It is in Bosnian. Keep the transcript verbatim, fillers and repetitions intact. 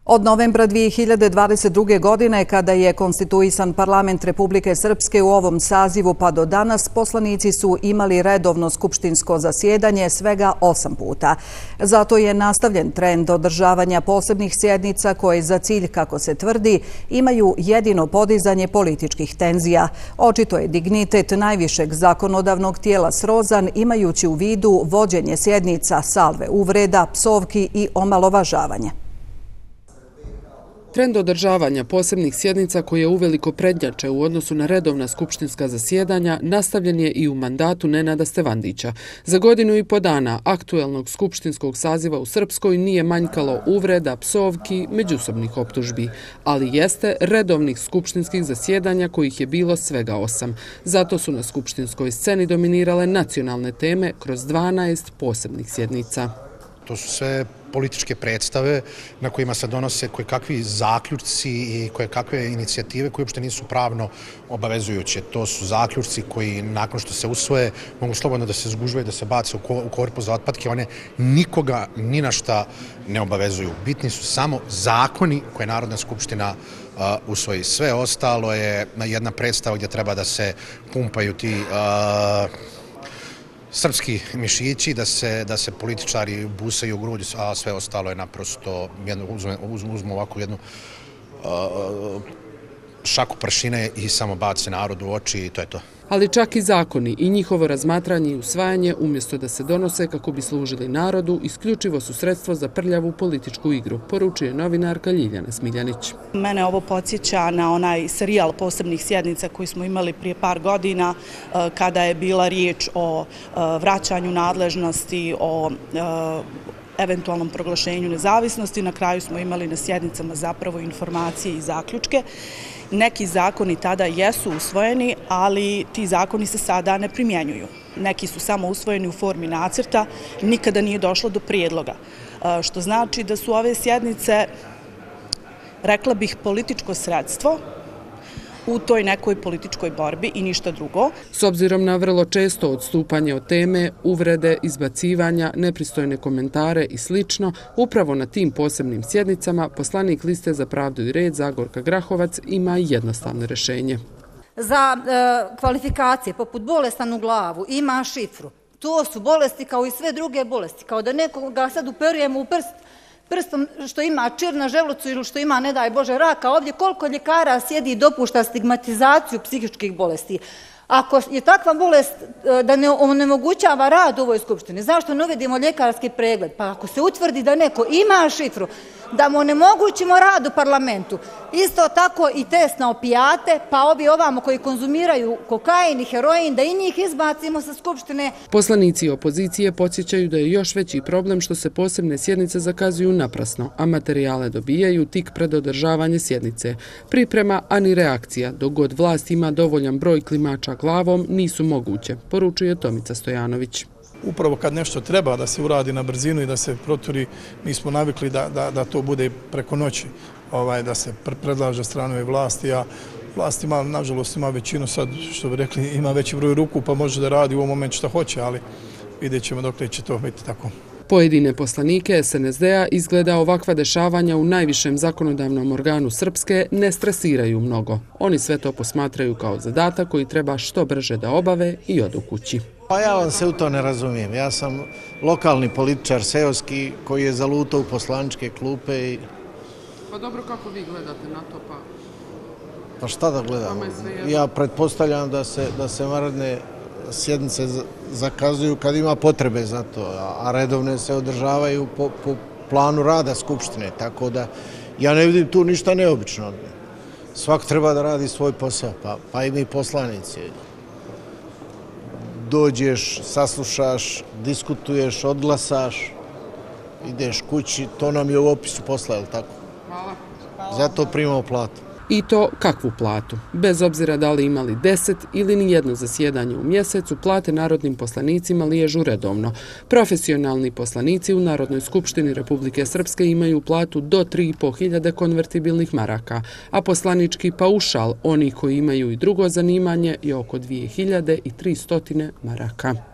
Od novembra dvije hiljade dvadeset druge. godine, kada je konstituisan parlament Republike Srpske u ovom sazivu pa do danas, poslanici su imali redovno skupštinsko zasjedanje svega osam puta. Zato je nastavljen trend održavanja posebnih sjednica koje za cilj, kako se tvrdi, imaju jedino podizanje političkih tenzija. Očito je dignitet najvišeg zakonodavnog tijela srozan, imajući u vidu vođenje sjednica, salve uvreda, psovki i omalovažavanja. Trend održavanja posebnih sjednica koje uveliko prednjače u odnosu na redovna skupštinska zasjedanja nastavljen je i u mandatu Nenada Stevandića. Za godinu i po dana aktuelnog skupštinskog saziva u Srpskoj nije manjkalo uvreda, psovki, međusobnih optužbi, ali jeste redovnih skupštinskih zasjedanja kojih je bilo svega osam. Zato su na skupštinskoj sceni dominirale nacionalne teme kroz dvanaest posebnih sjednica. To su sve političke predstave na kojima se donose koje kakvi zaključci i koje kakve inicijative koje uopšte nisu pravno obavezujuće. To su zaključci koji nakon što se usvoje mogu slobodno da se zgužve, da se bace u korpu za otpadke. One nikoga ni na šta ne obavezuju. Bitni su samo zakoni koje Narodna skupština usvoji. Sve ostalo je jedna predstava gdje treba da se pumpaju ti srpski mišići, da se, da se političari busaju u grudi, a sve ostalo je naprosto, uzmu, uzmu ovako jednu uh, šaku pršine i samo bace narodu u oči i to je to. Ali čak i zakoni i njihovo razmatranje i usvajanje, umjesto da se donose kako bi služili narodu, isključivo su sredstvo za prljavu političku igru, poručuje novinarka Ljiljana Smiljanić. Mene ovo podsjeća na onaj serijal posebnih sjednica koji smo imali prije par godina, kada je bila riječ o vraćanju nadležnosti, o eventualnom proglašenju nezavisnosti. Na kraju smo imali na sjednicama zapravo informacije i zaključke. Neki zakoni tada jesu usvojeni, ali ti zakoni se sada ne primjenjuju. Neki su samo usvojeni u formi nacrta, nikada nije došlo do prijedloga. Što znači da su ove sjednice, rekla bih, političko sredstvo u toj nekoj političkoj borbi i ništa drugo. S obzirom na vrlo često odstupanje od teme, uvrede, izbacivanja, nepristojne komentare i slično, upravo na tim posebnim sjednicama poslanik Liste za pravdu i red Zagorka Grahovac ima jednostavno rješenje. Za e, kvalifikacije poput bolestan u glavu ima šifru. To su bolesti kao i sve druge bolesti. Kao da nekoga sad uperujemo u prst prstom što ima čir na želucu ili što ima, ne daj Bože, raka. Ovdje koliko ljekara sjedi i dopušta stigmatizaciju psihičkih bolesti. Ako je takva bolest da ne onemogućava rad u ovoj skupštini, zašto ne uvedimo ljekarski pregled? Pa ako se utvrdi da neko ima šifru, da mu onemogućimo rad u parlamentu. Isto tako i test na opijate, pa ovi ovamo koji konzumiraju kokain i heroin, da i njih izbacimo sa skupštine. Poslanici opozicije podsjećaju da je još veći problem što se posebne sjednice zakazuju naprasno, a materijale dobijaju tik pred održavanje sjednice. Priprema, a ni reakcija, dok god vlast ima dovoljan broj klimača glavom, nisu moguće, poručuje Tomica Stojanović. Upravo kad nešto treba da se uradi na brzinu i da se proturi, mi smo navikli da, da, da to bude preko noći, ovaj, da se predlaže stranove vlasti, a vlast ima, nažalost, ima većinu sad, što bi rekli, ima veći broj ruku pa može da radi u ovom momentu šta hoće, ali vidjet ćemo dok će to biti tako. Pojedine poslanike es en es de a izgleda ovakva dešavanja u najvišem zakonodavnom organu Srpske ne stresiraju mnogo. Oni sve to posmatraju kao zadatak koji treba što brže da obave i odu kući. Pa ja vam se u to ne razumijem. Ja sam lokalni političar seoski koji je zalutao u poslaničke klupe. I... Pa dobro, kako vi gledate na to? Pa, pa šta da gledam? Ja pretpostavljam da se, da se vanredne sjednice zakazuju kad ima potrebe za to, a redovne se održavaju po, po planu rada Skupštine, tako da ja ne vidim tu ništa neobično. Svako treba da radi svoj posao, pa, pa i mi poslanici. Dođeš, saslušaš, diskutuješ, odglasaš, ideš kući, to nam je u opisu posla, je li tako? Hvala. Zato primamo platu. I to kakvu platu? Bez obzira da li imali deset ili nijedno zasjedanje u mjesecu, plate narodnim poslanicima liježu redovno. Profesionalni poslanici u Narodnoj skupštini Republike Srpske imaju platu do tri i po hiljade konvertibilnih maraka, a poslanički paušal, oni koji imaju i drugo zanimanje, je oko dvije hiljade tristo maraka.